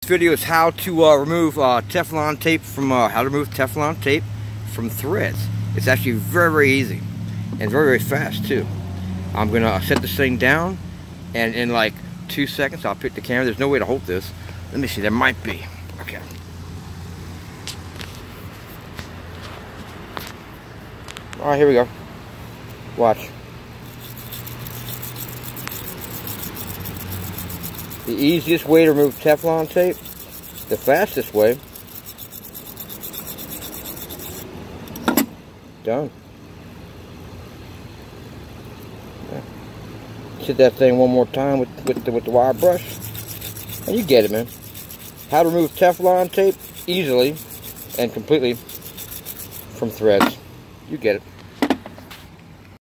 This video is how to remove Teflon tape from threads. It's actually very easy and very fast too. I'm gonna set this thing down, and in like 2 seconds I'll pick the camera. There's no way to hold this. Let me see, there might be. Okay. Alright, here we go. Watch. The easiest way to remove Teflon tape, the fastest way. Done. Yeah. Hit that thing one more time with the wire brush, and you get it, man. How to remove Teflon tape easily and completely from threads. You get it.